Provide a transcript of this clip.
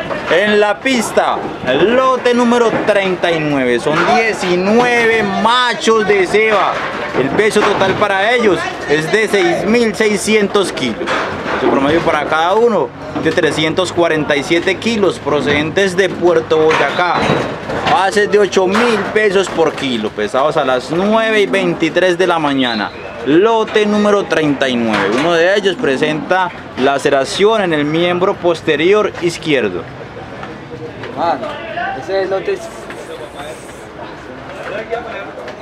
En la pista, el lote número 39, son 19 machos de ceba. El peso total para ellos es de 6.600 kilos. Su promedio para cada uno de 347 kilos, procedentes de Puerto Boyacá. Bases de 8.000 pesos por kilo, pesados a las 9:23 de la mañana. Lote número 39. Uno de ellos presenta laceración en el miembro posterior izquierdo. Ese lote es...